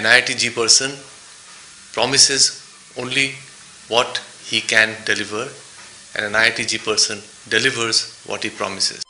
an IITG person promises only what he can deliver, and an IITG person delivers what he promises.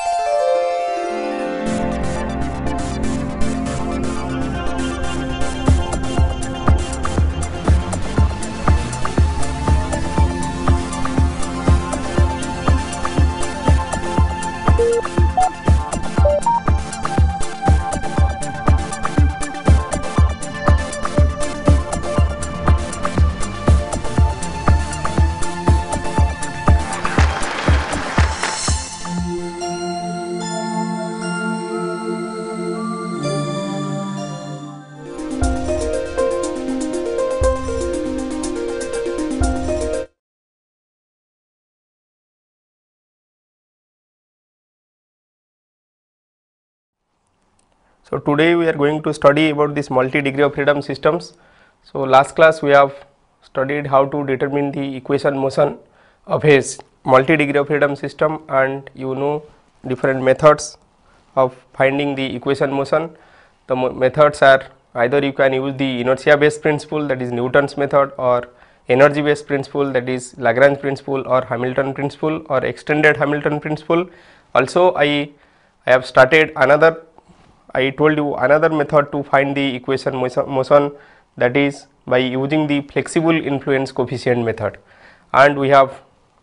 So, today we are going to study about this multi-degree of freedom systems. So, last class we have studied how to determine the equation motion of a multi-degree of freedom system, and you know different methods of finding the equation motion. The methods are either you can use the inertia based principle, that is Newton's method, or energy based principle, that is Lagrange principle, or Hamilton principle, or extended Hamilton principle. Also I have started another, I told you another method to find the equation motion, that is by using the flexible influence coefficient method, and we have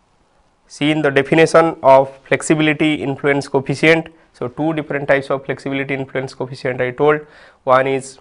seen the definition of flexibility influence coefficient. So, two different types of flexibility influence coefficient I told. One is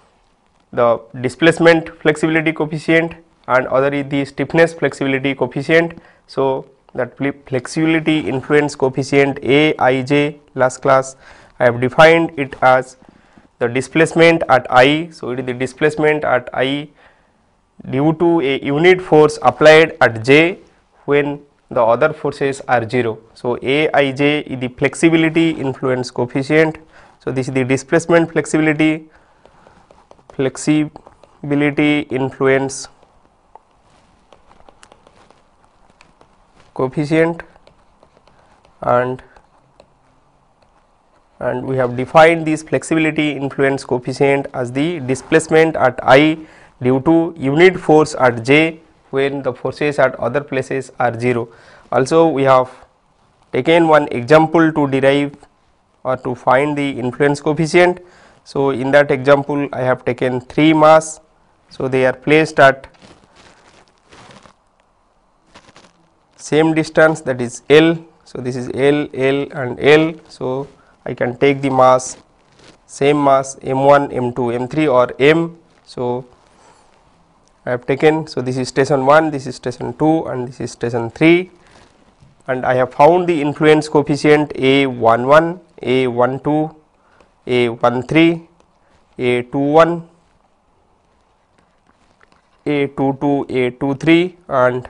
the displacement flexibility coefficient and other is the stiffness flexibility coefficient. So, that flexibility influence coefficient Aij, last class I have defined it as the displacement at I. So, it is the displacement at I due to a unit force applied at j when the other forces are 0. So, Aij is the flexibility influence coefficient. So, this is the displacement flexibility influence coefficient, and we have defined this flexibility influence coefficient as the displacement at I due to unit force at j when the forces at other places are 0. Also we have taken one example to derive or to find the influence coefficient. So, in that example I have taken 3 mass. So, they are placed at same distance, that is L. So, this is L, L and L. So, I can take the mass, same mass M1, M2, M3 or M. So, I have taken, so this is station 1, this is station 2 and this is station 3, and I have found the influence coefficient A11, A12, A13, A21, A22, A23 and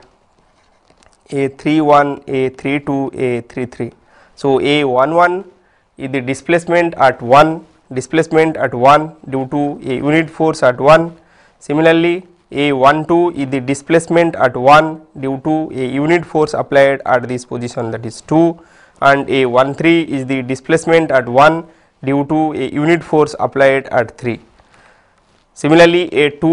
A31, A32, A33. So, A11 is the displacement at 1 due to a unit force at 1. Similarly, A12 is the displacement at 1 due to a unit force applied at this position, that is 2, and A13 is the displacement at 1 due to a unit force applied at 3. Similarly,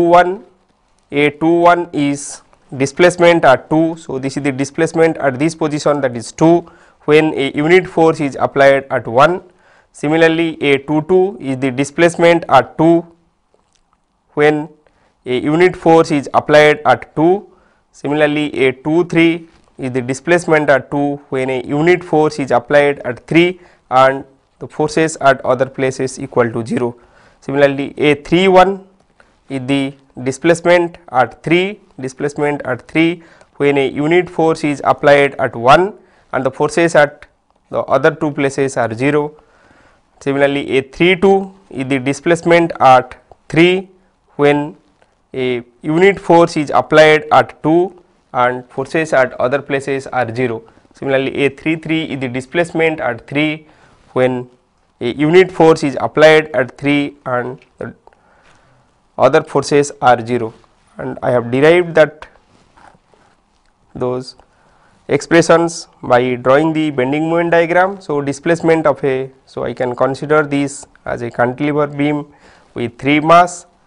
A21 is displacement at 2. So, this is the displacement at this position, that is 2, when a unit force is applied at 1. Similarly, A22 is the displacement at 2 when a unit force is applied at 2. Similarly, A23 is the displacement at 2 when a unit force is applied at 3 and the forces at other places equal to 0. Similarly, A31 is the displacement at 3 when a unit force is applied at 1 and the forces at the other two places are 0. Similarly, A32 is the displacement at 3 when a unit force is applied at 2 and forces at other places are 0. Similarly, A33 is the displacement at 3 when a unit force is applied at 3 and the other forces are 0, and I have derived that those expressions by drawing the bending moment diagram. So, displacement of a, so I can consider this as a cantilever beam with 3 mass,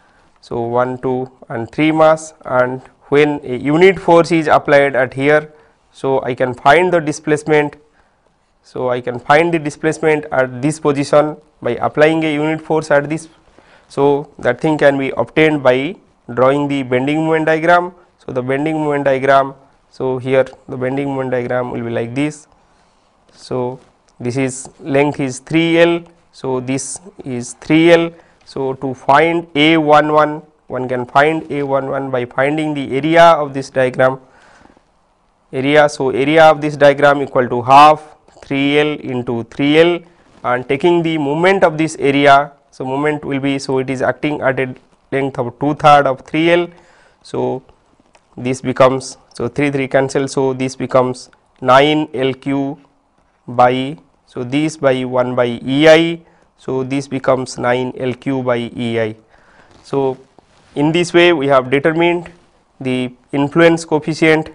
So 1, 2 and 3 mass, and when a unit force is applied at here, so I can find the displacement. So I can find the displacement at this position by applying a unit force at this. So that thing can be obtained by drawing the bending moment diagram. So the bending moment diagram, so here the bending moment diagram will be like this. So this is length is 3L, so this is 3L. So to find A11, one can find A11 by finding the area of this diagram. Area, so area of this diagram equal to half 3L into 3L, and taking the moment of this area. So moment will be, so it is acting at a length of 2/3 of 3L. So this becomes, so 3 cancel, so this becomes 9L3 by, so this by 1 by EI. So this becomes 9L3 by EI. So in this way we have determined the influence coefficient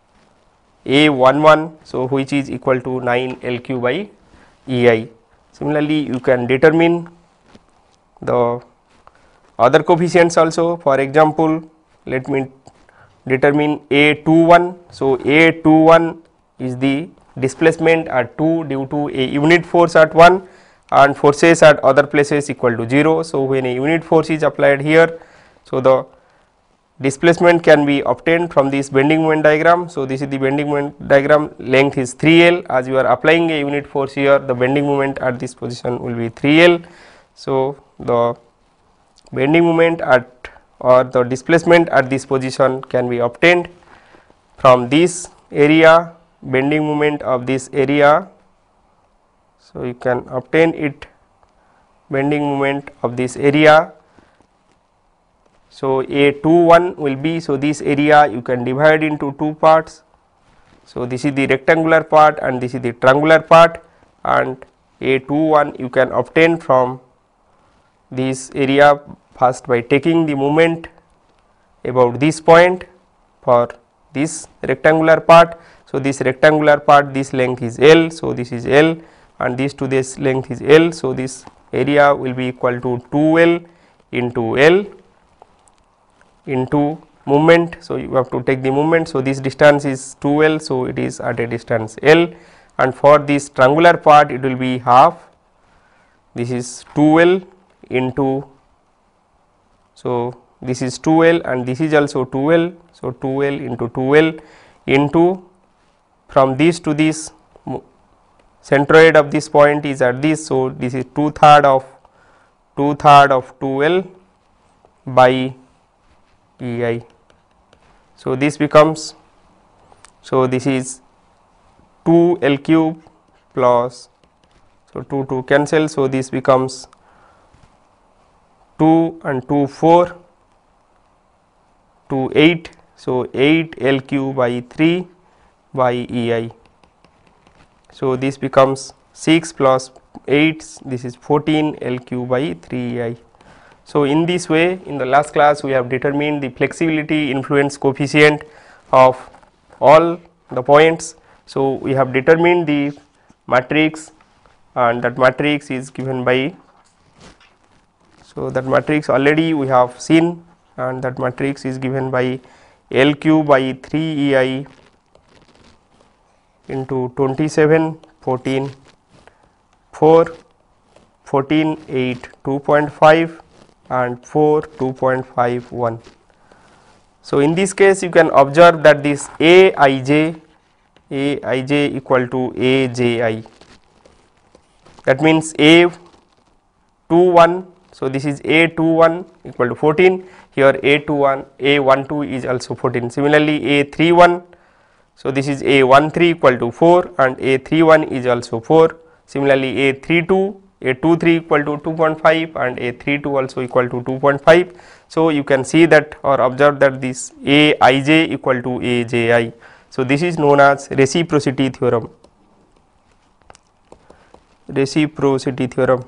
A11, so which is equal to 9L3 by EI. Similarly, you can determine the other coefficients also. For example, let me determine A21. So A21 is the displacement at 2 due to a unit force at 1 and forces at other places equal to 0. So when a unit force is applied here, so the displacement can be obtained from this bending moment diagram. So this is the bending moment diagram, length is 3L. As you are applying a unit force here, the bending moment at this position will be 3L. So the bending moment at, or the displacement at this position can be obtained from this area, bending moment of this area. So you can obtain it, bending moment of this area. So A21 will be, so this area you can divide into two parts. So this is the rectangular part and this is the triangular part, and A21 you can obtain from this area first by taking the moment about this point for this rectangular part. So this rectangular part, this length is L, so this is L, and this to this length is L. So this area will be equal to 2L into L into moment. So you have to take the moment. So this distance is 2L, so it is at a distance L, and for this triangular part it will be half, this is 2L into, so this is 2L and this is also 2L. So 2L into 2L into, from this to this centroid of this point is at this, so this is 2/3 of 2L by EI. So this becomes, so this is 2L cube plus, so 2 cancel, so this becomes 2 and 2 4 to 8. So 8L cube by 3 by EI. So this becomes 6 plus 8, this is 14L cube by 3EI. So in this way, in the last class we have determined the flexibility influence coefficient of all the points. So we have determined the matrix, and that matrix is given by, so that matrix already we have seen, and that matrix is given by L cube by 3 EI into 27, 14, 4, 14, 8, 2.5 and 4, 2.51. So in this case you can observe that this Aij equal to Aji. That means A21, so this is A21 equal to 14, here A12 is also 14. Similarly A31, so this is A13 equal to 4 and A31 is also 4. Similarly A23 equal to 2.5 and A32 also equal to 2.5. So you can see that or observe that this Aij equal to Aji. So this is known as reciprocity theorem. Reciprocity theorem.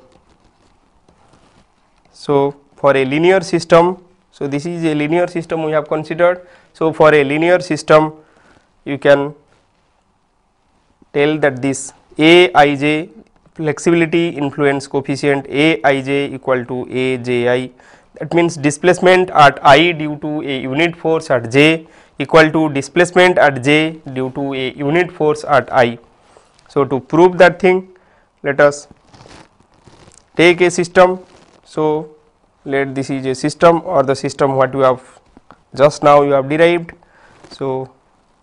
So for a linear system, so this is a linear system we have considered. So for a linear system you can tell that this Aij, flexibility influence coefficient Aij equal to Aji, that means displacement at I due to a unit force at j equal to displacement at j due to a unit force at I. So, to prove that thing, let us take a system. So, let this is a system or the system what you have just now you have derived. So,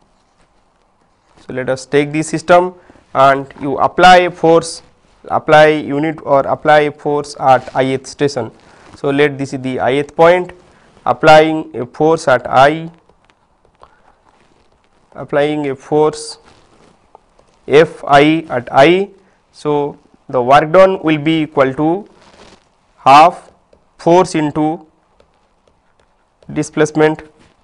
let us take this system and you apply a force, apply unit or apply a force at ith station. So, let this is the ith point, applying a force at I, applying a force F I at I. So, the work done will be equal to half force into displacement.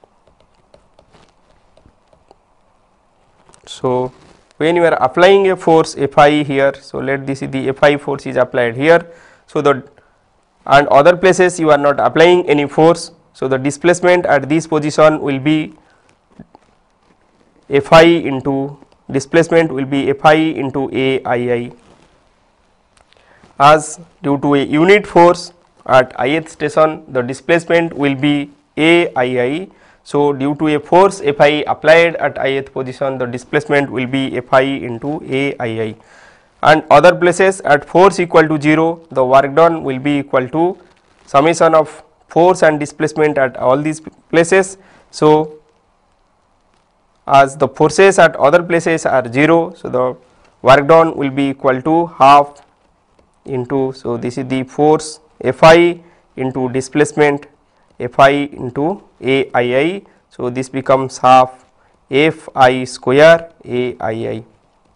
So, when you are applying a force F I here, so let this is the F I force is applied here. So, the and other places you are not applying any force. So, the displacement at this position will be F I into displacement will be F I into A I I, as due to a unit force at ith station the displacement will be A I I. So, due to a force F I applied at ith position the displacement will be F I into A I I, and other places at force equal to 0 the work done will be equal to summation of force and displacement at all these places. So, as the forces at other places are 0, so the work done will be equal to half into, so this is the force F I into displacement F I into A I I. So, this becomes half F I square A I I.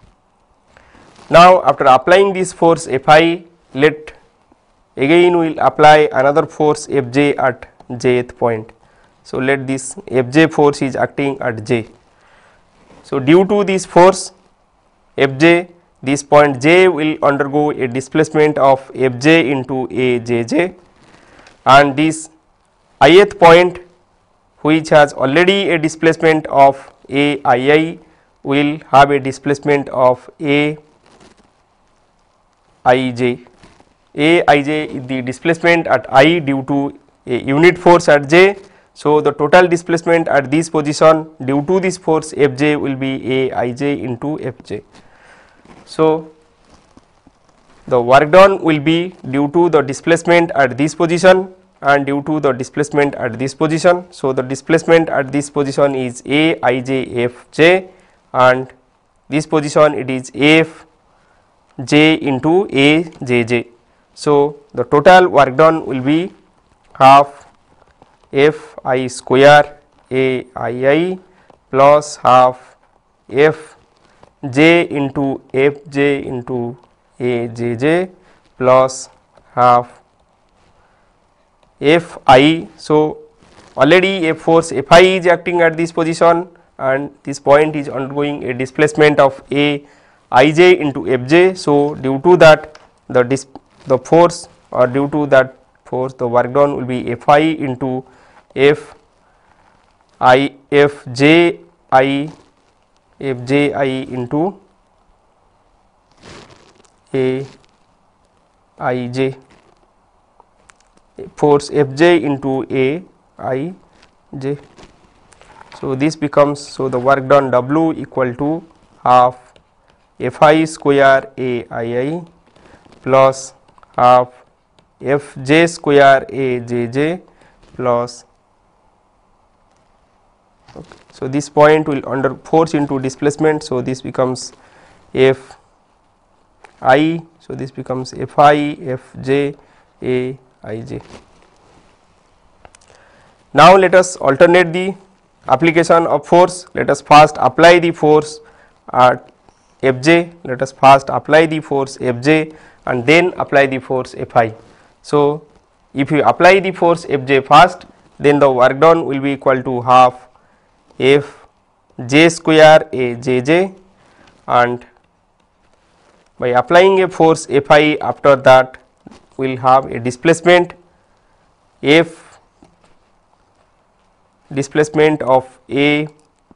Now, after applying this force F I, let again we will apply another force F j at jth point. So, let this F j force is acting at j. So, due to this force F j, this point j will undergo a displacement of F j into A j j, and this ith point which has already a displacement of A I I will have a displacement of A I j. A I j is the displacement at I due to a unit force at j. So, the total displacement at this position due to this force F j will be A I j into F j. So, the work done will be due to the displacement at this position and due to the displacement at this position. So, the displacement at this position is A I j F j, and this position it is F j into A j j. So, the total work done will be half F I square A I I plus half F j into F j into A j j plus half F I. So, already a force F I is acting at this position and this point is undergoing a displacement of A I j into F j. So, due to that the force or due to that force the work done will be F I into F I F j I into A I j, force F j into A I j. So, this becomes, so the work done W equal to half F I square A I I plus half F j square A j j plus, okay. So, this point will under force into displacement. So, this becomes F I. So, this becomes F I F j A I j. Now, let us alternate the application of force. Let us first apply the force at F j. Let us first apply the force F j and then apply the force F I. So, if you apply the force F j first, then the work done will be equal to half F j square A j j, and by applying a force F I after that we will have a displacement F displacement of A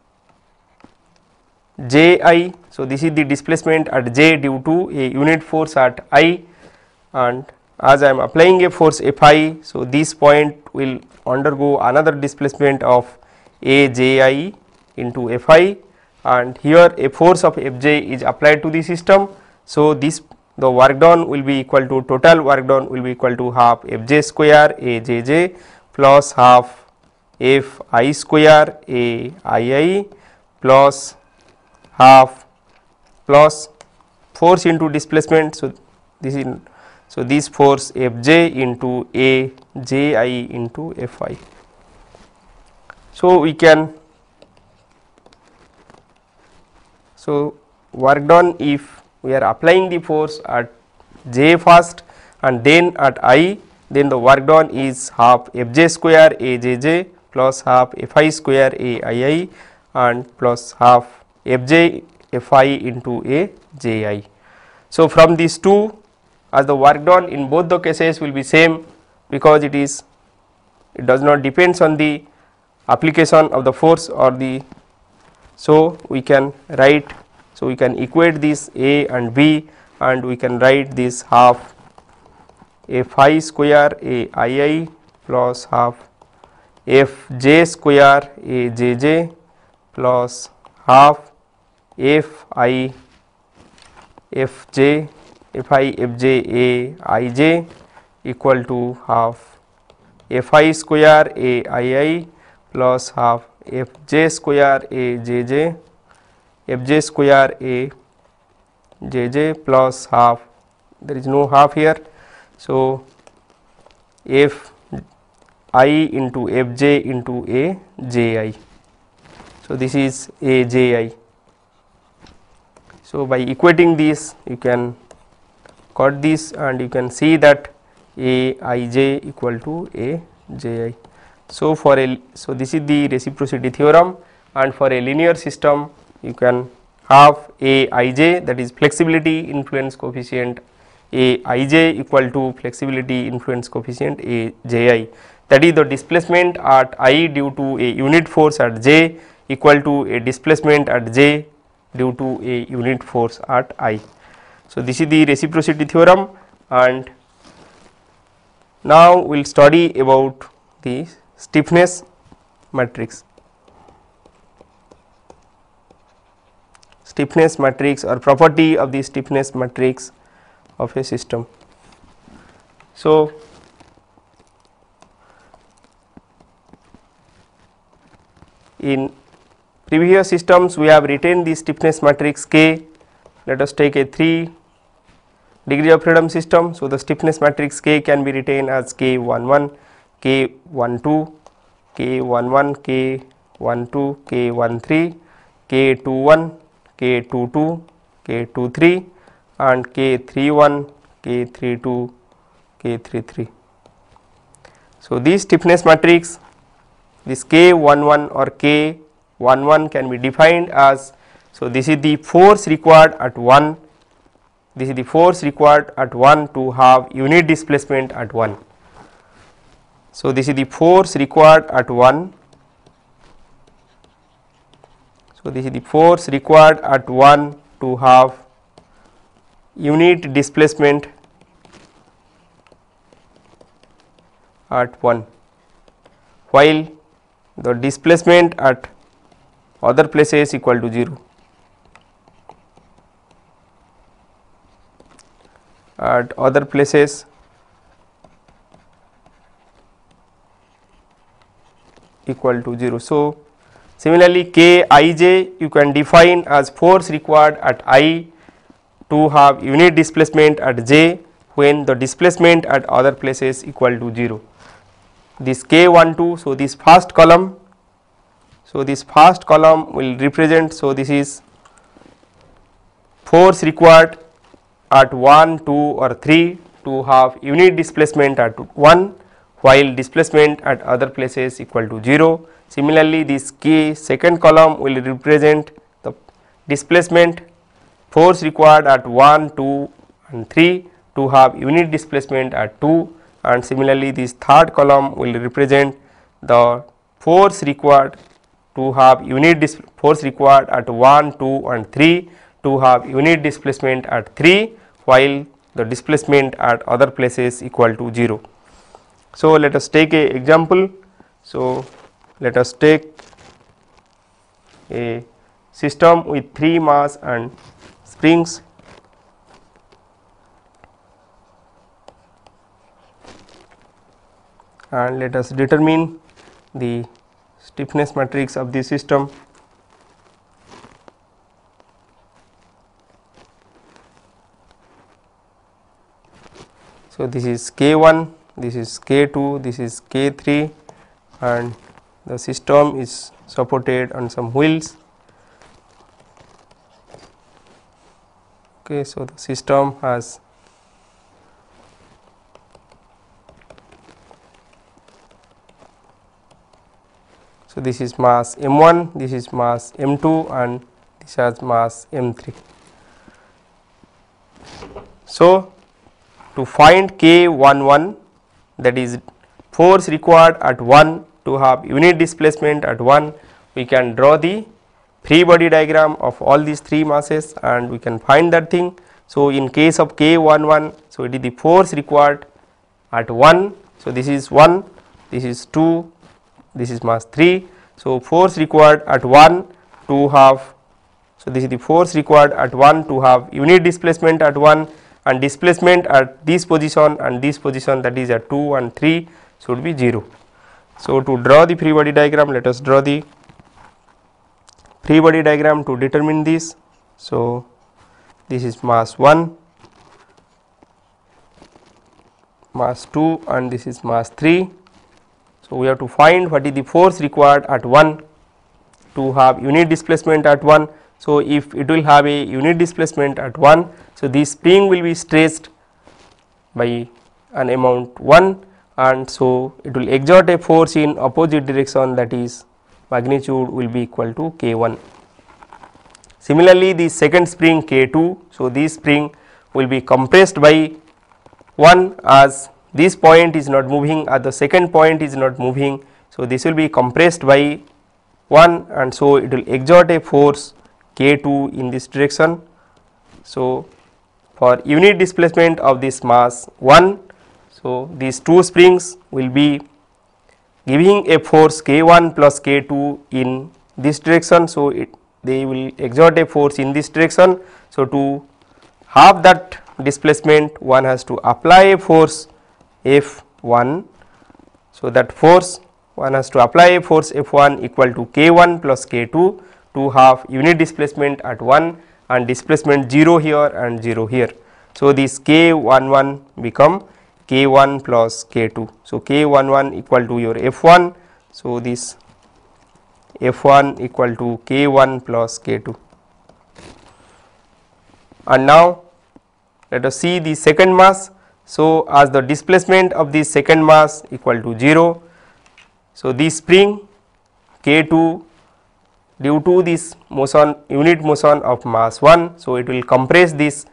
j I. So, this is the displacement at j due to a unit force at I, and as I am applying a force Fi, so this point will undergo another displacement of Aji into Fi, and here a force of Fj is applied to the system. So, this the work done will be equal to, total work done will be equal to half Fj square Ajj plus half Fi square Aii plus half plus force into displacement. So, this is, so this force Fj into Aji into Fi. So, we can, so work done if we are applying the force at J first and then at I, then the work done is half Fj square Ajj plus half Fi square Aii and plus half Fj Fi into Aji. So, from these two, as the work done in both the cases will be same, because it does not depends on the application of the force or the, so we can write, so we can equate this A and B, and we can write this half Fi square Aii plus half Fj square Ajj plus half Fi Fj Aij equal to half Fi square Aii plus half Fj square Ajj Fj square Ajj plus half, there is no half here. So, Fi into Fj into Aji. So, this is Aji. So, by equating this you can cut this and you can see that Aij equal to Aji. So, for a, so this is the reciprocity theorem, and for a linear system you can have Aij, that is flexibility influence coefficient Aij equal to flexibility influence coefficient Aji, that is the displacement at I due to a unit force at J equal to a displacement at J due to a unit force at I. So, this is the reciprocity theorem, and now we will study about the stiffness matrix. Stiffness matrix or property of the stiffness matrix of a system. So, in previous systems we have written the stiffness matrix K. Let us take a 3 degree of freedom system. So, the stiffness matrix K can be written as K11, K12, K11, K12, K13, K21, K22, K23 and K31, K32, K33. So, this stiffness matrix, this K11 or K11 can be defined as, so this is the force required at 1, this is the force required at 1 to have unit displacement at 1. So, this is the force required at 1. So, this is the force required at 1 to have unit displacement at 1, while the displacement at other places equal to 0. At other places equal to 0. So, similarly, Kij you can define as force required at I to have unit displacement at j when the displacement at other places equal to 0. This K12, so this first column, so this first column will represent, so this is force required at 1, 2 or 3 to have unit displacement at 1 while displacement at other places equal to 0. Similarly, this K second column will represent the displacement force required at 1, 2 and 3 to have unit displacement at 2, and similarly this third column will represent the force required to have force required at 1, 2 and 3 to have unit displacement at 3 while the displacement at other places equal to 0. So, let us take a example. So, let us take a system with 3 mass and springs, and let us determine the stiffness matrix of the system. So, this is K1, this is K2, this is K3, and the system is supported on some wheels. Okay, so the system has this is mass m1, this is mass m2, and this has mass m3. So, to find K11, that is force required at 1 to have unit displacement at 1, we can draw the free body diagram of all these 3 masses and we can find that thing. So, in case of K11, so it is the force required at 1. So, this is 1, this is 2, this is mass 3. So, force required at 1 to have, so this is the force required at 1 to have unit displacement at 1, and displacement at this position and this position, that is at 2 and 3, should be 0. So, to draw the free body diagram, let us draw the free body diagram to determine this. So, this is mass 1, mass 2, and this is mass 3. So, we have to find what is the force required at 1 to have unit displacement at 1. So, if it will have a unit displacement at 1, so this spring will be stretched by an amount 1, and so it will exert a force in opposite direction, that is magnitude will be equal to K1. Similarly, the second spring K2, so this spring will be compressed by 1 as this point is not moving, at the second point is not moving. So, this will be compressed by 1, and so it will exert a force K2 in this direction. So, for unit displacement of this mass 1, so these 2 springs will be giving a force K1 plus K2 in this direction. So, they will exert a force in this direction. So, to have that displacement, one has to apply a force F1. So, that force, one has to apply a force F1 equal to K1 plus K2 to have unit displacement at 1 and displacement 0 here and 0 here. So, this K11 become K1 plus K2. So, K11 equal to your F1. So, this F1 equal to K1 plus K2. And now, let us see the second mass. So, as the displacement of the second mass equal to 0. So, this spring K2 due to this motion, unit motion of mass 1. So, it will compress this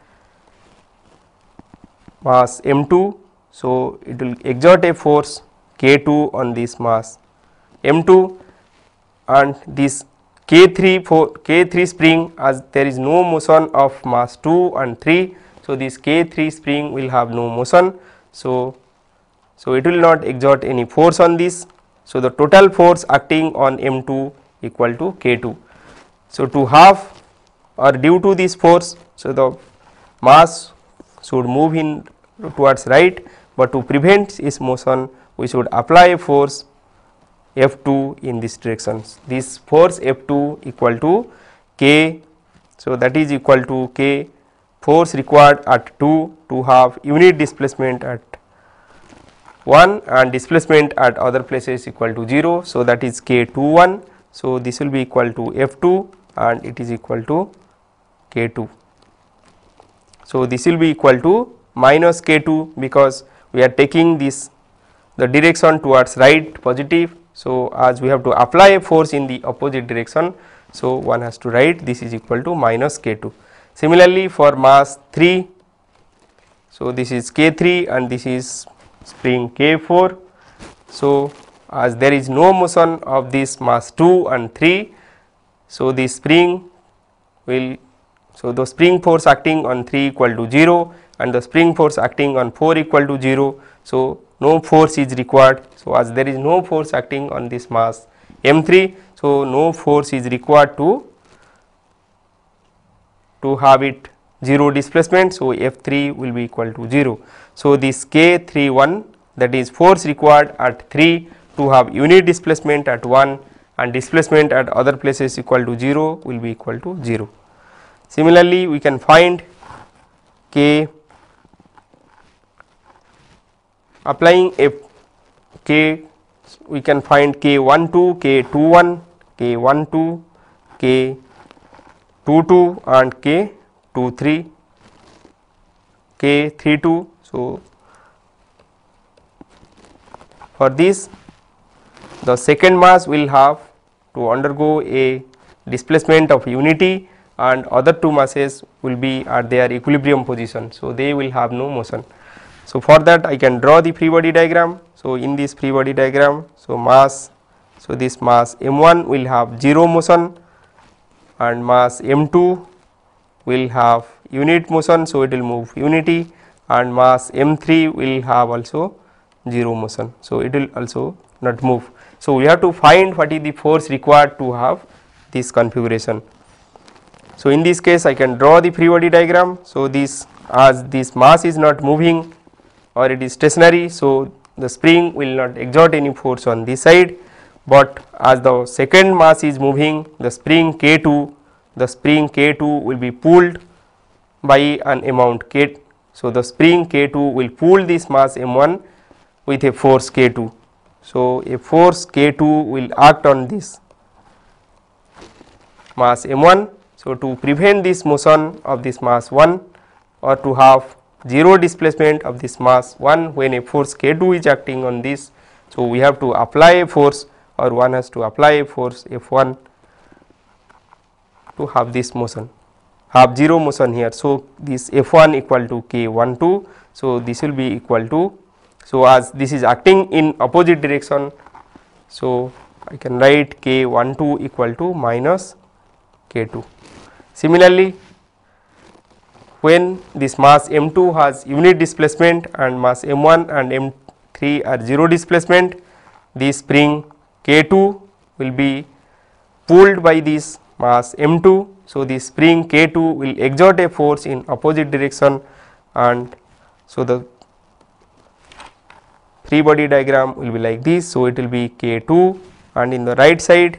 mass m2. So, it will exert a force K2 on this mass m2, and this K3 spring, as there is no motion of mass 2 and 3. So, this K3 spring will have no motion. So, it will not exert any force on this. So, the total force acting on m2 equal to K2. So, to have or due to this force, so the mass should move in towards right, but to prevent its motion we should apply a force F2 in this direction. This force F2 equal to K. So, that is equal to K force required at 2 to have unit displacement at 1 and displacement at other places equal to 0. So, that is K21. So, this will be equal to F2 and it is equal to K2. So, this will be equal to minus K2 because we are taking this the direction towards right positive. So, as we have to apply a force in the opposite direction. So, one has to write this is equal to minus K2. Similarly, for mass 3, so this is K3 and this is spring K4. So, as there is no motion of this mass 2 and 3, so the spring will So, the spring force acting on 3 equal to 0 and the spring force acting on 4 equal to 0. So, no force is required. So, as there is no force acting on this mass m3, so no force is required to have it 0 displacement. So, F3 will be equal to 0. So, this K31, that is force required at 3 to have unit displacement at 1 and displacement at other places equal to 0 will be equal to 0. Similarly, we can find K, applying K, we can find K12, K21, K12, K22 and K23, K32. So, for this the second mass will have to undergo a displacement of unity and other two masses will be at their equilibrium position. So, they will have no motion. So, for that I can draw the free body diagram. So, in this free body diagram, so mass, so this mass m1 will have 0 motion and mass m2 will have unit motion. So, it will move unity and mass m3 will have also 0 motion. So, it will also not move. So, we have to find what is the force required to have this configuration. So, in this case I can draw the free body diagram. So, this, as this mass is not moving or it is stationary, so the spring will not exert any force on this side, but as the second mass is moving, the spring K2 will be pulled by an amount K. So, the spring K2 will pull this mass m1 with a force K2. So, a force K2 will act on this mass m1. So, to prevent this motion of this mass 1 or to have 0 displacement of this mass 1 when a force K2 is acting on this. So, we have to apply a force, or one has to apply a force F1 to have this motion, have 0 motion here. So, this F1 equal to K12. So, this will be equal to, so as this is acting in opposite direction, so I can write K12 equal to minus K2. Similarly, when this mass m2 has unit displacement and mass m1 and m3 are 0 displacement, the spring K2 will be pulled by this mass m2. So, the spring K2 will exert a force in opposite direction, and so the free body diagram will be like this. So, it will be K2 and in the right side,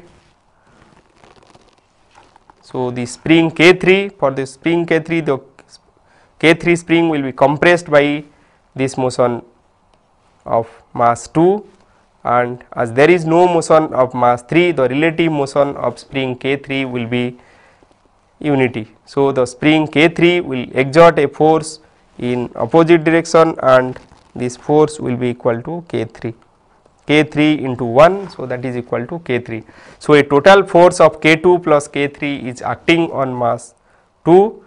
so the spring K3, for the spring K3, the K3 spring will be compressed by this motion of mass 2, and as there is no motion of mass 3, the relative motion of spring K3 will be unity. So, the spring K3 will exert a force in opposite direction and this force will be equal to K3 into 1. So, that is equal to K3. So, a total force of K2 plus K3 is acting on mass 2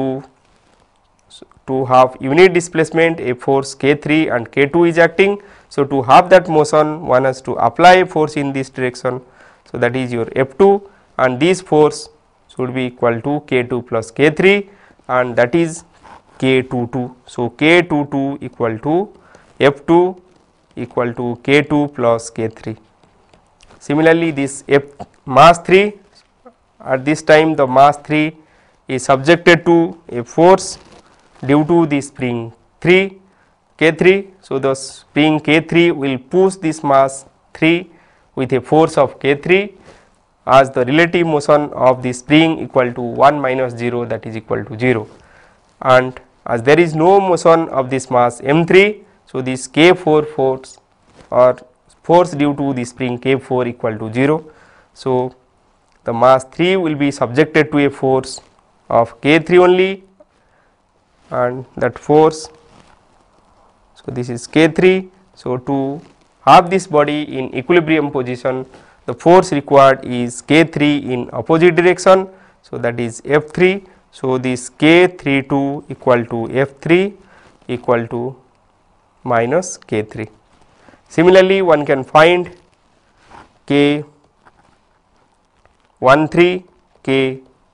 to have unit displacement, a force K3 and K2 is acting. So, to have that motion, one has to apply a force in this direction. So, that is your F2, and this force should be equal to K2 plus K3 and that is K22. So, K22 equal to F2 equal to K2 plus K3. Similarly, this mass 3, at this time the mass 3 is subjected to a force due to the spring K3. So, the spring K3 will push this mass 3 with a force of K3 as the relative motion of the spring equal to 1 minus 0, that is equal to 0, and as there is no motion of this mass m3. So, this K4 force or force due to the spring K4 equal to 0. So, the mass 3 will be subjected to a force of K3 only, and that force, so this is K3. So, to have this body in equilibrium position, the force required is K3 in opposite direction. So, that is F3. So, this K32 equal to F3 equal to minus K3. Similarly, one can find K13, K14,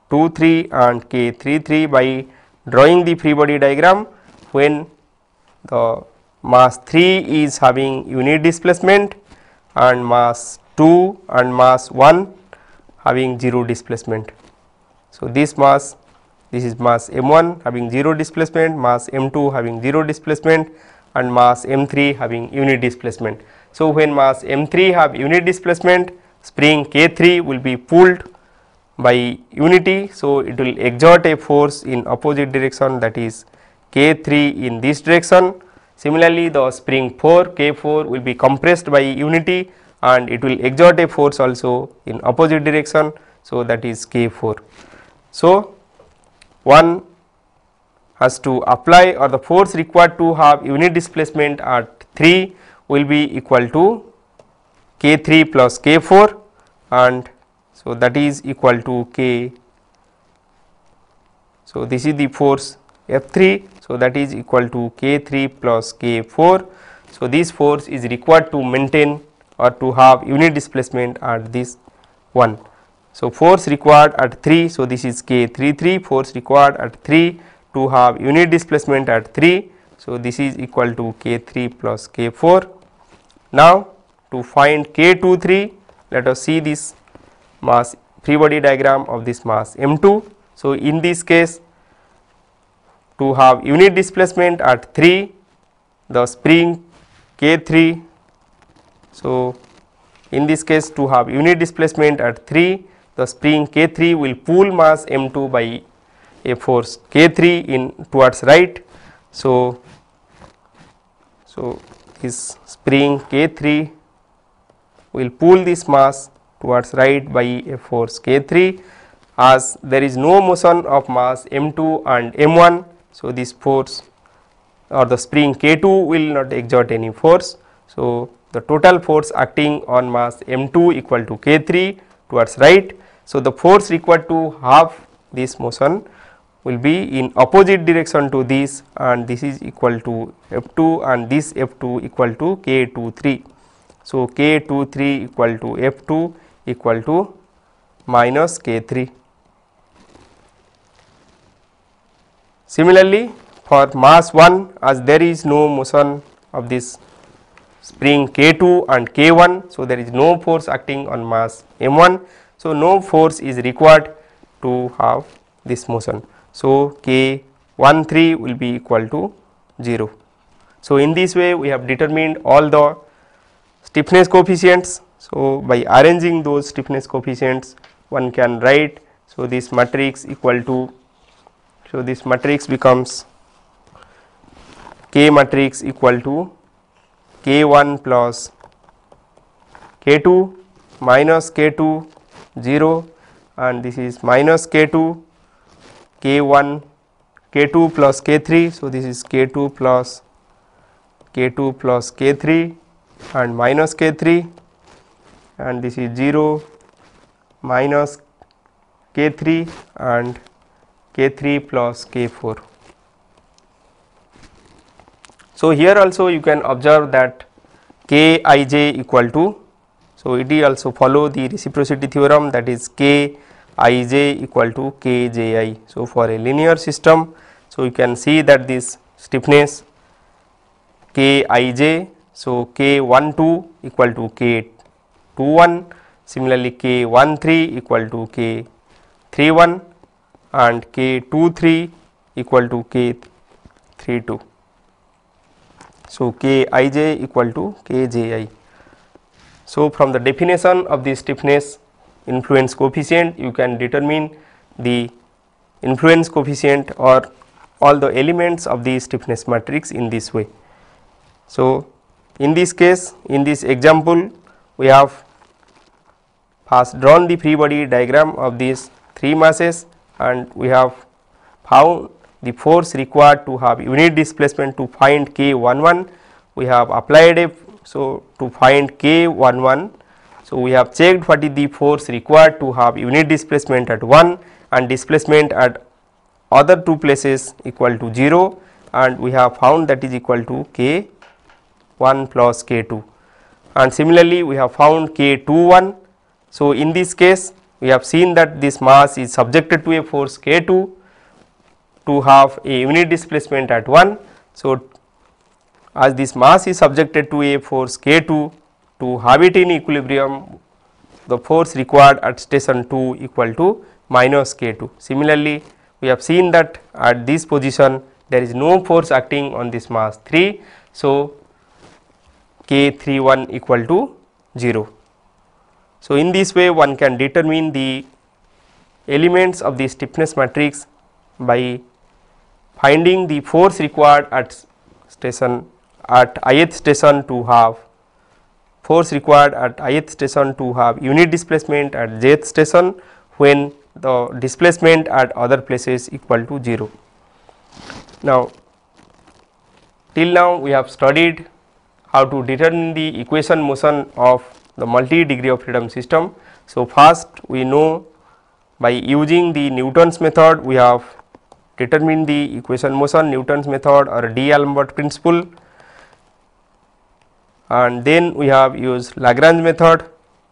K23 and K33 by drawing the free body diagram when the mass 3 is having unit displacement and mass 2 and mass 1 having 0 displacement. So, this is mass m1 having 0 displacement, mass m2 having 0 displacement and mass m3 having unit displacement. So, when mass m3 have unit displacement, spring K3 will be pulled by unity. So, it will exert a force in opposite direction, that is K3 in this direction. Similarly, the spring 4 K4 will be compressed by unity and it will exert a force also in opposite direction. So, that is K4. So, one has to apply, or the force required to have unit displacement at 3 will be equal to K3 plus K4, and so that is equal to K. So, this is the force F3. So, that is equal to K3 plus K4. So, this force is required to maintain or to have unit displacement at this one. So, force required at 3. So, this is K33, force required at 3 to have unit displacement at 3. So, this is equal to K3 plus K4. Now, to find K23, let us see this mass free body diagram of this mass m2. So, in this case, to have unit displacement at 3, the spring K3. So, in this case, to have unit displacement at 3, the spring K3 will pull mass m2 by a force K3 in towards right. So, this spring K3 will pull this mass towards right by a force K3, as there is no motion of mass m2 and m1. So, this force or the spring K2 will not exert any force. So, the total force acting on mass m2 equal to K3 towards right. So, the force required to have this motion will be in opposite direction to this, and this is equal to F2 and this F2 equal to K23. So, K23 equal to F2 equal to minus K3. Similarly, for mass 1, as there is no motion of this spring K2 and K1. So, there is no force acting on mass m1. So, no force is required to have this motion. So, K13 will be equal to 0. So, in this way we have determined all the stiffness coefficients. So, by arranging those stiffness coefficients, one can write. So, this matrix equal to, so this matrix becomes K matrix equal to K1 plus K2 minus K2 0, and this is minus K2 K1 K2 plus K3. So, this is K2 plus K3 and minus K3, and this is 0 minus K3 and K3 plus K4. So, here also you can observe that Kij equal to, so it will also follow the reciprocity theorem, that is Kij equal to Kji. So, for a linear system, so you can see that this stiffness Kij, so K12 equal to K21, similarly K13 equal to K31 and K23 equal to K32. So, Kij equal to Kji. So, from the definition of the stiffness influence coefficient, you can determine the influence coefficient or all the elements of the stiffness matrix in this way. So, in this case, in this example, we have first drawn the free body diagram of these 3 masses, and we have found the force required to have unit displacement. To find K11, we have applied a, so to find K11, so we have checked what is the force required to have unit displacement at 1 and displacement at other 2 places equal to 0, and we have found that is equal to K1 plus K2, and similarly we have found K21. So, in this case we have seen that this mass is subjected to a force K2 to have a unit displacement at 1. So, as this mass is subjected to a force K2 to have it in equilibrium, the force required at station 2 equal to minus K2. Similarly, we have seen that at this position there is no force acting on this mass 3. So, K31 equal to 0. So, in this way one can determine the elements of the stiffness matrix by finding the force required at station at ith station to have force required at ith station to have unit displacement at jth station when the displacement at other places equal to 0. Now, till now we have studied how to determine the equation motion of the multi degree of freedom system. So, first we know by using the Newton's method we have determined the equation motion, Newton's method or D'Alembert principle, and then we have used Lagrange method,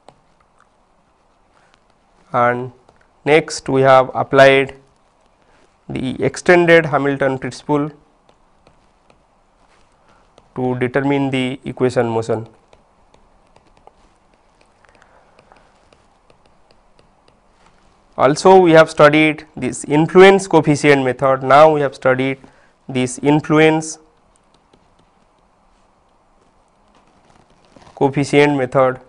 and next we have applied the extended Hamilton principle to determine the equation motion. Also we have studied this influence coefficient method. Now we have studied this influence coefficient method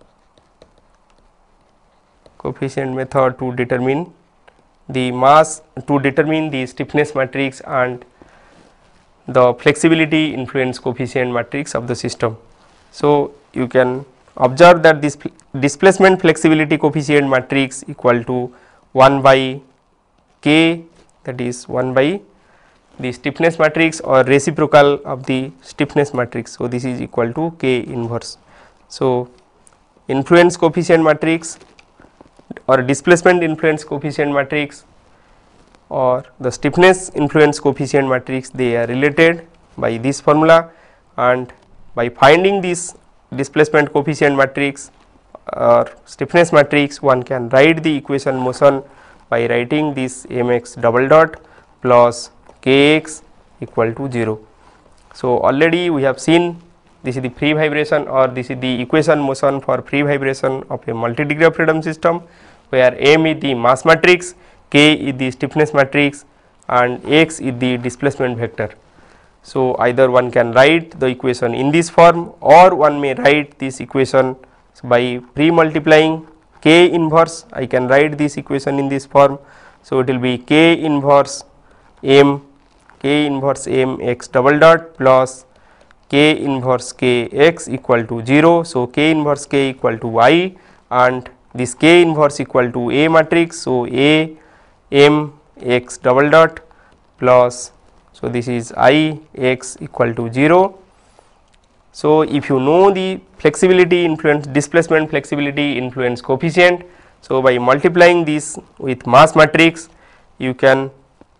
to determine the mass, to determine the stiffness matrix and the flexibility influence coefficient matrix of the system. So, you can observe that this displacement flexibility coefficient matrix equal to 1 by k, that is 1 by the stiffness matrix or reciprocal of the stiffness matrix. So, this is equal to k inverse. So, influence coefficient matrix or displacement influence coefficient matrix or the stiffness influence coefficient matrix, they are related by this formula, and by finding this displacement coefficient matrix or stiffness matrix one can write the equation motion by writing this mx double dot plus kx equal to 0. So, already we have seen this is the free vibration or this is the equation motion for free vibration of a multi degree of freedom system, where m is the mass matrix, k is the stiffness matrix and x is the displacement vector. So, either one can write the equation in this form or one may write this equation by pre-multiplying k inverse. I can write this equation in this form. So, it will be k inverse m x double dot plus k inverse k x equal to 0. So, k inverse k equal to I and this k inverse equal to A matrix. So, A m x double dot plus, so this is I x equal to 0. So, if you know the flexibility influence displacement flexibility influence coefficient, so by multiplying this with mass matrix you can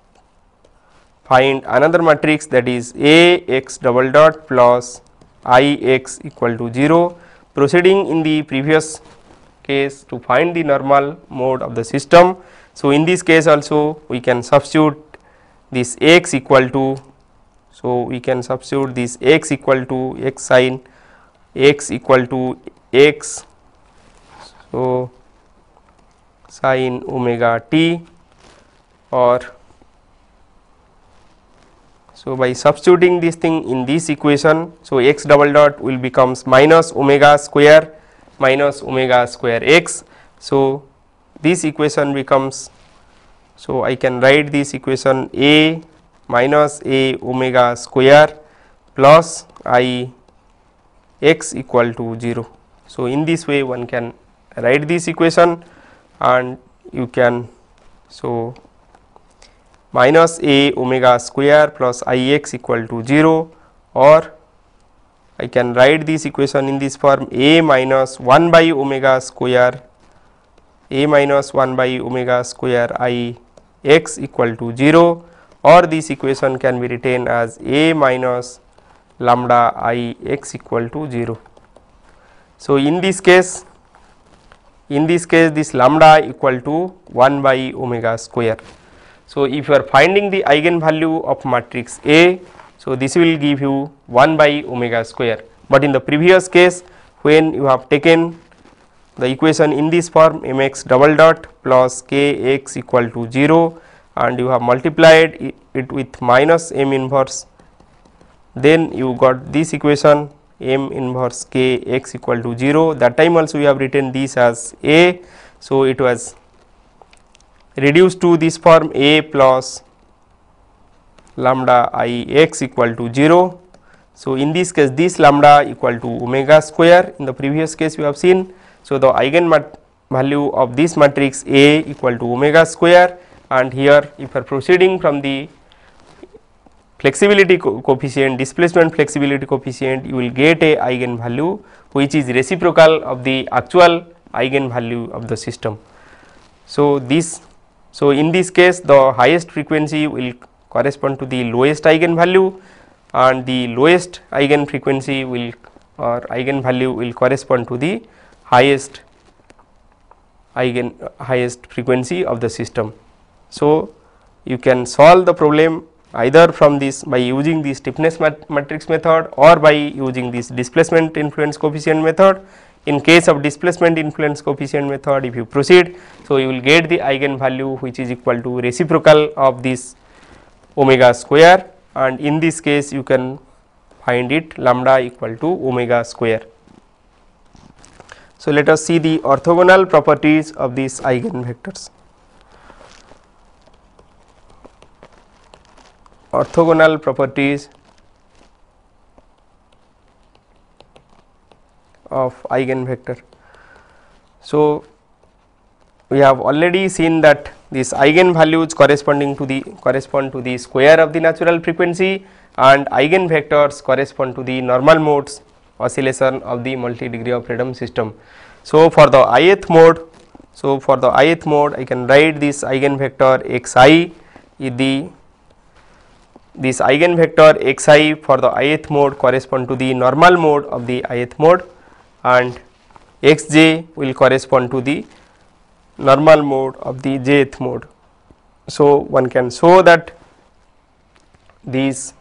find another matrix, that is A x double dot plus I x equal to 0. Proceeding in the previous case to find the normal mode of the system. So, in this case also we can substitute this x equal to, so we can substitute this x equal to x sin x equal to x, so sin omega t, or so by substituting this thing in this equation, so x double dot will becomes minus omega square x. So, this equation becomes, so I can write this equation a minus a omega square plus I x equal to 0. So, in this way one can write this equation and you can, so minus a omega square plus I x equal to 0, or I can write this equation in this form a minus 1 by omega square I x equal to 0, or this equation can be written as a minus lambda I x equal to 0. So, in this case in this case this lambda equal to 1 by omega square. So, if you are finding the eigenvalue of matrix A, so this will give you 1 by omega square, but in the previous case when you have taken the equation in this form mx double dot plus kx equal to 0 and you have multiplied it with minus m inverse, then you got this equation m inverse kx equal to 0. That time also we have written this as A. So, it was reduced to this form A plus lambda I x equal to 0. So, in this case this lambda equal to omega square, in the previous case we have seen. So, the eigen value of this matrix A equal to omega square, and here if you are proceeding from the flexibility coefficient, displacement flexibility coefficient, you will get a eigen value which is reciprocal of the actual eigen value of the system. So, in this case the highest frequency will correspond to the lowest eigen value, and the lowest eigen frequency will or eigen value will correspond to the highest frequency of the system. So, you can solve the problem either from this by using the stiffness matrix method or by using this displacement influence coefficient method. In case of displacement influence coefficient method, if you proceed, so you will get the eigen value which is equal to reciprocal of this omega square, and in this case you can find it lambda equal to omega square. So, let us see the orthogonal properties of these eigenvectors. Orthogonal properties of eigenvector. So, we have already seen that these eigenvalues correspond to the square of the natural frequency, and eigenvectors correspond to the normal modes oscillation of the multi degree of freedom system. So, for the ith mode, I can write this eigenvector xi is this eigenvector xi for the ith mode correspond to the normal mode of the ith mode, and xj will correspond to the normal mode of the jth mode. So, one can show that these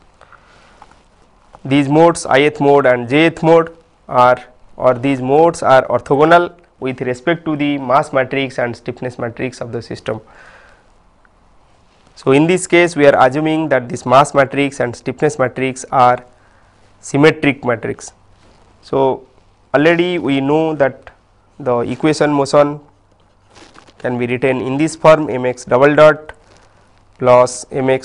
modes ith mode and jth mode these modes are orthogonal with respect to the mass matrix and stiffness matrix of the system. So, in this case we are assuming that this mass matrix and stiffness matrix are symmetric matrix. So, already we know that the equation motion can be written in this form mx double dot plus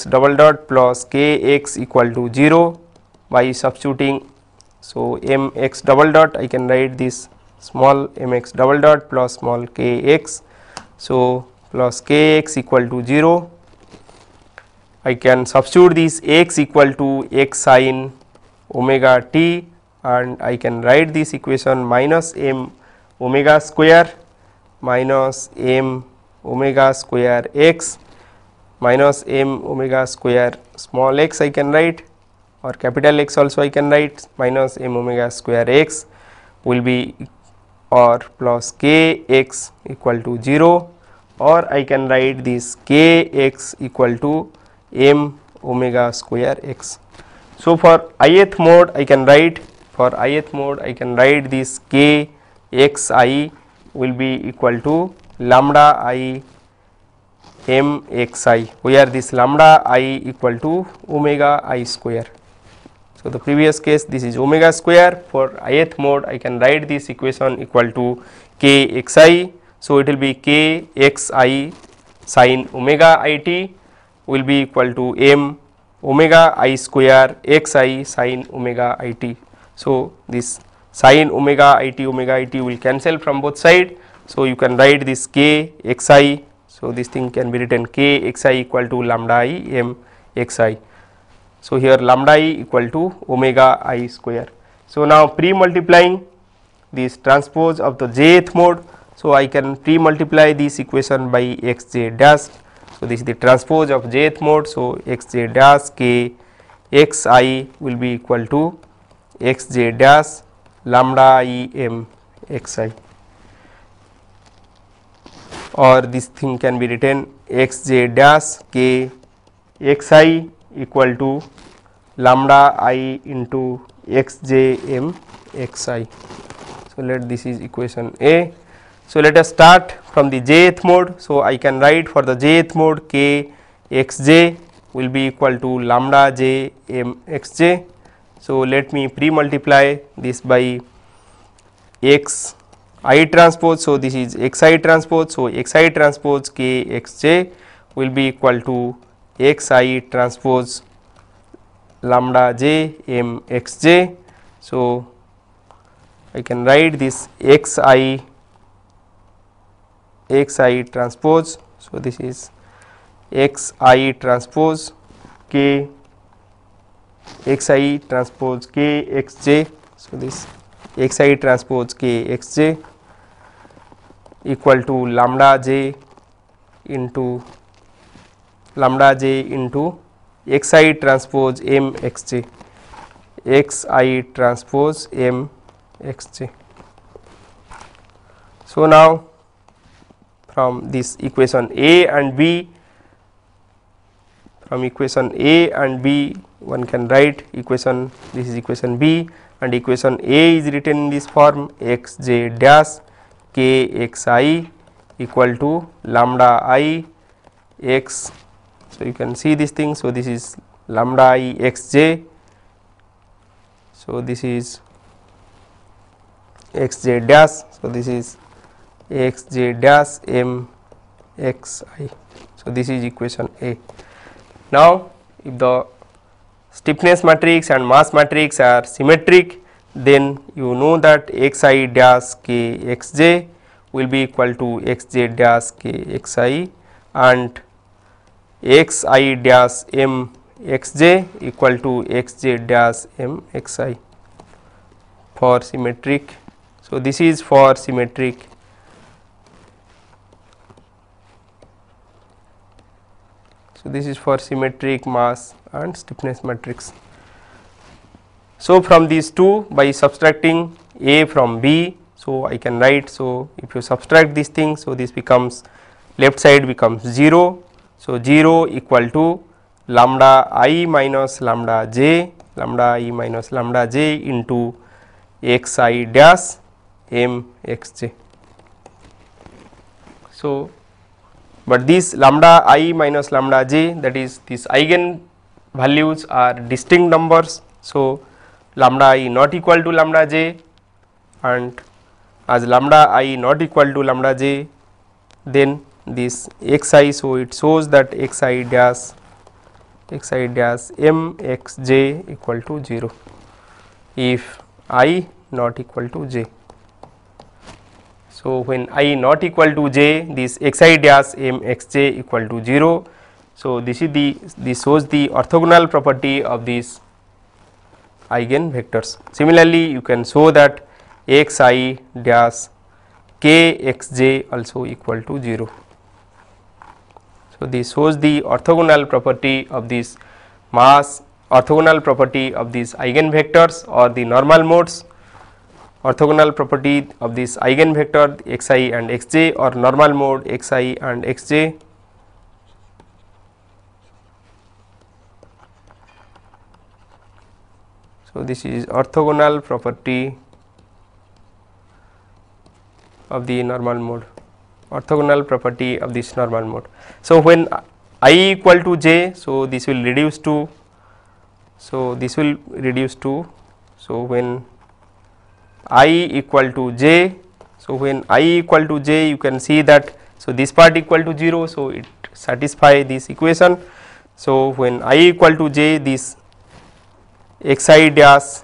kx equal to 0 by substituting. So, mx double dot I can write this small mx double dot plus small kx. So, plus kx equal to 0. I can substitute this x equal to x sin omega t, and I can write this equation minus m omega square minus m omega square x minus m omega square small x I can write, or capital X also I can write, minus m omega square x will be or plus k x equal to 0, or I can write this k x equal to m omega square x. So, for ith mode I can write this k x I will be equal to lambda I m x I, where this lambda I equal to omega I square. So, the previous case this is omega square. For ith mode I can write this equation equal to k x I. So, it will be k x I sin omega I t will be equal to m omega I square x I sin omega I t. So, this sin omega I t will cancel from both side. So, you can write this k x I. So, this thing can be written k x I equal to lambda I m x I. So, here lambda I equal to omega I square. So, now pre-multiplying this transpose of the jth mode. So, I can pre-multiply this equation by x j dash. So, this is the transpose of jth mode. So, x j dash k x I will be equal to x j dash lambda I m x I. or this thing can be written xj dash k xi equal to lambda I into xj m xi. So, let this is equation A. So, let us start from the jth mode. So, I can write for the jth mode k xj will be equal to lambda j m xj. So, let me pre multiply this by x I transpose. So, this is x I transpose. So, x I transpose k xj will be equal to x I transpose lambda j m xj. So, I can write this x I transpose. So, this is x I transpose k x I transpose k xj. So, this x I transpose k xj equal to lambda j into x I transpose m xj, x I transpose m xj. So, now from this equation A and B, from equation A and B one can write equation, this is equation B, and equation A is written in this form xj dash k xi equal to lambda I x. So, you can see this thing. So, this is lambda I xj. So, this is xj dash. So, this is xj dash m xi. So, this is equation A. Now, if the stiffness matrix and mass matrix are symmetric, then you know that xi dash k xj will be equal to xj dash k xi and xi dash m xj equal to xj dash m xi for symmetric. So, this is for symmetric. So, this is for symmetric mass and stiffness matrix. So, from these two, by subtracting A from B, so I can write. So, if you subtract this thing, so this becomes, left side becomes 0. So, 0 equal to lambda I minus lambda j into xi dash m xj. So, but this lambda I minus lambda j, that is these eigen values are distinct numbers. So, lambda I not equal to lambda j, and as lambda I not equal to lambda j, then this xi, so it shows that xi dash m xj equal to 0 if I not equal to j. So, when I not equal to j, this xi dash m xj equal to 0. So, this shows the orthogonal property of these eigen vectors. Similarly, you can show that xi dash k xj also equal to 0. So, this shows the orthogonal property of this mass, orthogonal property of these eigenvectors or the normal modes, orthogonal property of this eigenvector xi and xj or normal mode xi and xj. So, this is orthogonal property of the normal mode, orthogonal property of this normal mode. So, when I equal to j, so this will reduce to, so when I equal to j, so when I equal to j, you can see that, so this part equal to 0, so it satisfy this equation. So, when I equal to j, this xi dash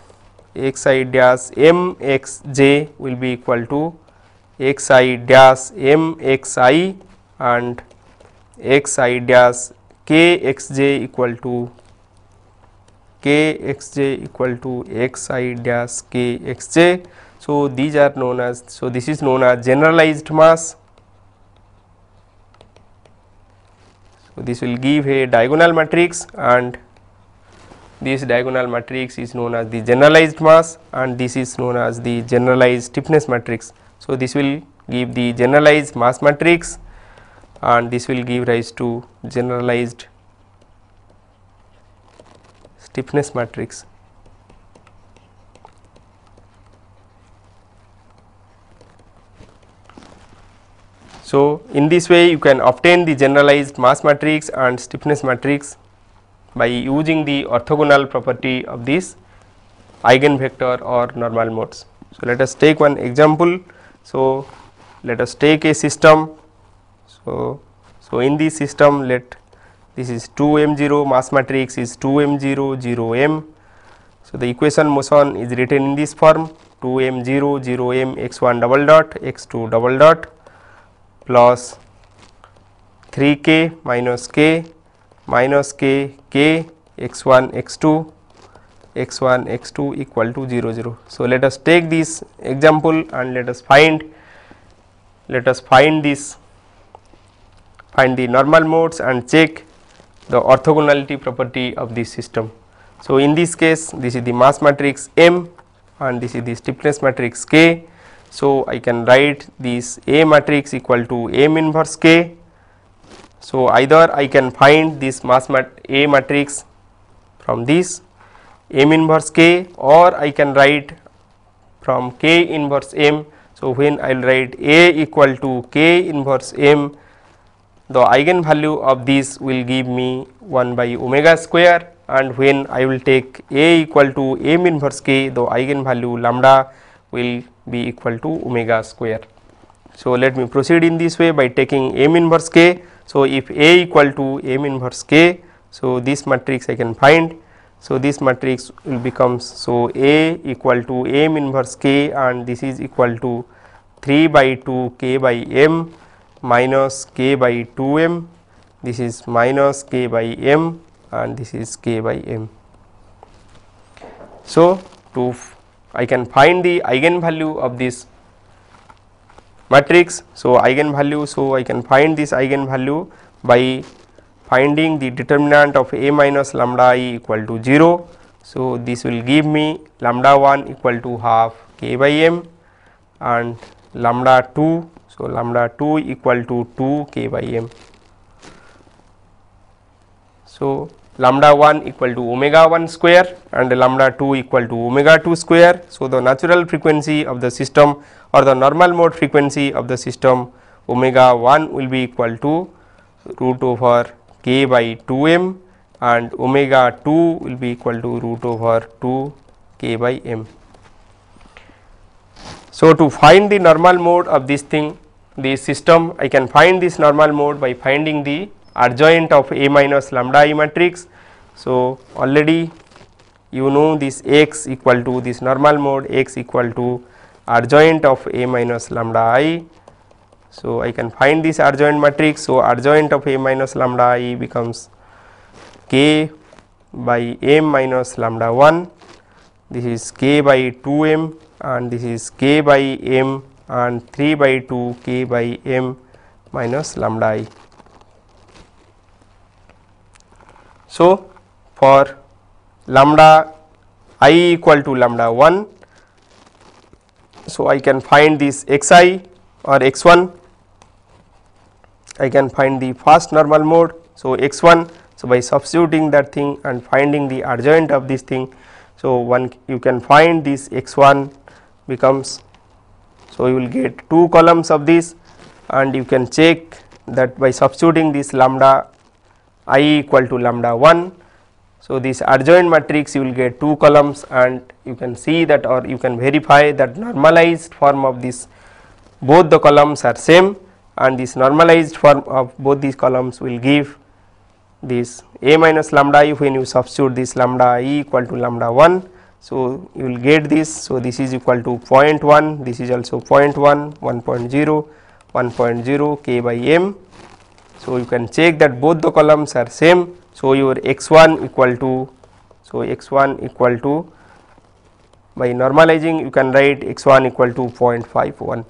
m xj will be equal to xi dash m xi and xi dash k xj equal to xi dash k xj. So, these are known as, so this is known as generalized mass. So, this will give a diagonal matrix, and this diagonal matrix is known as the generalized mass, and this is known as the generalized stiffness matrix. So, this will give the generalized mass matrix, and this will give rise to generalized stiffness matrix. So, in this way you can obtain the generalized mass matrix and stiffness matrix by using the orthogonal property of this eigenvector or normal modes. So, let us take one example. So, let us take a system. So, in this system, this is 2 m 0, mass matrix is 2 m 0 0 m. So, the equation motion is written in this form 2 m 0 0 m x 1 double dot x 2 double dot plus 3 k minus k k x 1 x 2 equal to 0 0. So, let us take this example and let us find the normal modes and check the orthogonality property of this system. So, in this case this is the mass matrix M and this is the stiffness matrix K. So, I can write this A matrix equal to M inverse K. So, either I can find this A matrix from this M inverse K, or I can write from K inverse M. So, when I will write A equal to K inverse M, the eigenvalue of this will give me 1 by omega square, and when I will take A equal to M inverse K, the eigenvalue lambda will be equal to omega square. So, let me proceed in this way by taking M inverse K. So, if A equal to M inverse K, so this matrix I can find. So, this matrix will becomes, so A equal to M inverse K, and this is equal to 3 by 2 K by M minus K by 2 M, this is minus K by M, and this is K by M. So, I can find the eigenvalue of this matrix. So, eigenvalue, so I can find this eigenvalue by finding the determinant of A minus lambda I equal to 0. So, this will give me lambda 1 equal to half K by M and lambda 2. So, lambda 2 equal to 2 K by M. So, lambda 1 equal to omega 1 square and lambda 2 equal to omega 2 square. So, the natural frequency of the system or the normal mode frequency of the system omega 1 will be equal to root over K by 2 M, and omega 2 will be equal to root over 2 K by M. So, to find the normal mode of this system, I can find this normal mode by finding the adjoint of A minus lambda I matrix. So, already you know this x equal to this normal mode x equal to adjoint of A minus lambda I. So, I can find this adjoint matrix. So, adjoint of A minus lambda I becomes K by M minus lambda 1, this is K by 2 M, and this is K by M, and 3 by 2 K by M minus lambda I. So, for lambda I equal to lambda 1, so I can find this x I or x 1, I can find the first normal mode. So, x 1, so by substituting that thing and finding the adjoint of this thing, so you can find this x 1 becomes, so you will get 2 columns of this, and you can check that by substituting this lambda I equal to lambda 1. So, this adjoint matrix you will get 2 columns, and you can see that, or you can verify that normalized form of this, both the columns are same, and this normalized form of both these columns will give this A minus lambda I when you substitute this lambda I equal to lambda 1. So, you will get this. So, this is equal to 0.1, this is also 0.1, 1.0, 1.0 K by M. So, you can check that both the columns are same. So, your x 1 equal to, so x 1 equal to, by normalizing you can write x 1 equal to 0.51.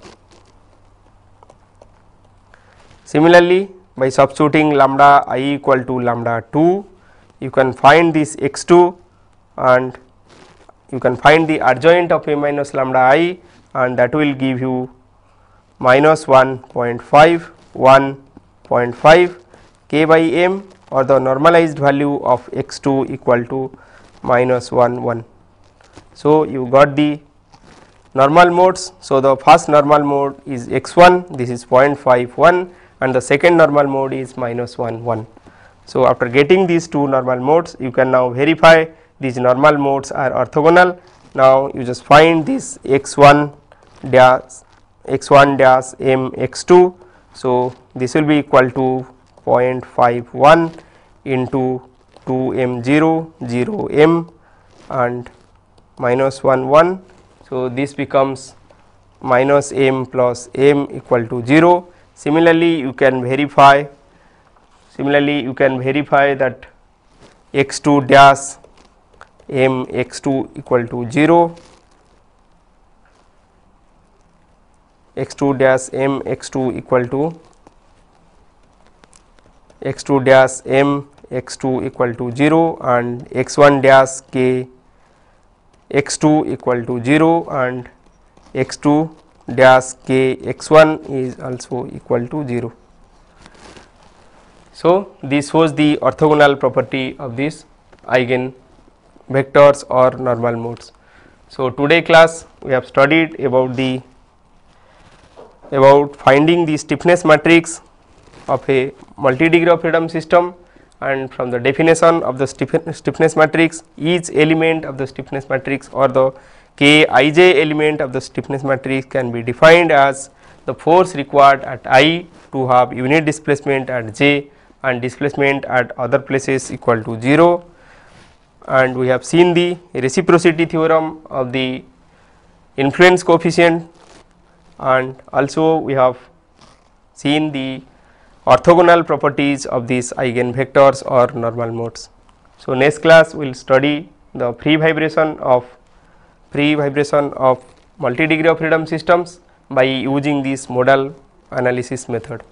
Similarly, by substituting lambda I equal to lambda 2, you can find this x 2, and you can find the adjoint of A minus lambda I, and that will give you minus 1.5, 1, 0.5, k by m, or the normalized value of x2 equal to minus 1 1. So, you got the normal modes. So, the first normal mode is x1, this is 0.51, and the second normal mode is minus 1 1. So, after getting these two normal modes, you can now verify these normal modes are orthogonal. Now, you just find this x1 dash m x2. So, this will be equal to 0.51 into 2 m 0 0 m and minus 1 1. So, this becomes minus m plus m equal to 0. Similarly, you can verify that x2 dash m x2 equal to 0, x2 dash m x2 equal to x2 dash m x2 equal to 0 and x1 dash k x2 equal to 0 and x2 dash k x1 is also equal to 0. So, this was the orthogonal property of these eigen vectors or normal modes. So, today class we have studied about finding the stiffness matrix of a multi-degree of freedom system, and from the definition of the stiffness matrix, each element of the stiffness matrix or the k I j element of the stiffness matrix can be defined as the force required at I to have unit displacement at j and displacement at other places equal to 0, and we have seen the reciprocity theorem of the influence coefficient, and also we have seen the orthogonal properties of these eigen vectors or normal modes. So, next class we will study the free vibration of multi-degree of freedom systems by using this modal analysis method.